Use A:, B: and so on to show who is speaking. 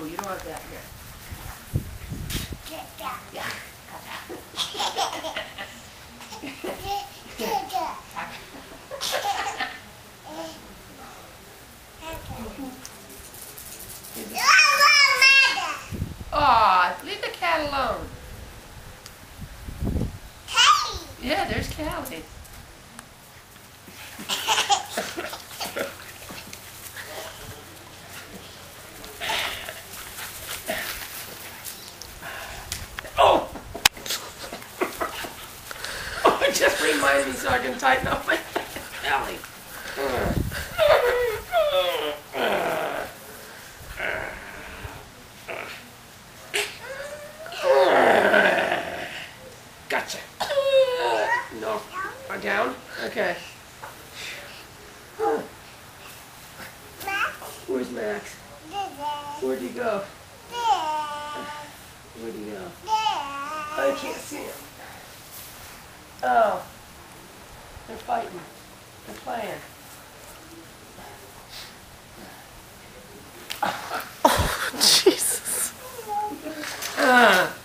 A: you don't want that here. Yeah. Aw, leave the cat alone. Yeah, there's Callie. Oh! Oh, it just reminds me so I can tighten up my belly. Gotcha. No. Down? Okay. Where's Max? Where'd he go? Where'd he go? I can't see him. Oh. They're fighting. They're playing.
B: Oh, Jesus.